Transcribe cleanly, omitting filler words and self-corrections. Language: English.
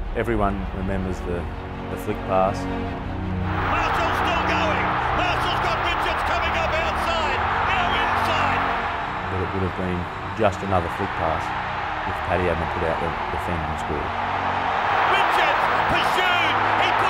Everyone remembers the flick pass. Marshall's still going. Marshall's got Richards coming up outside. Now inside. But it would have been just another flick pass if Paddy hadn't put out the Fend and scored. Richards pursued. He put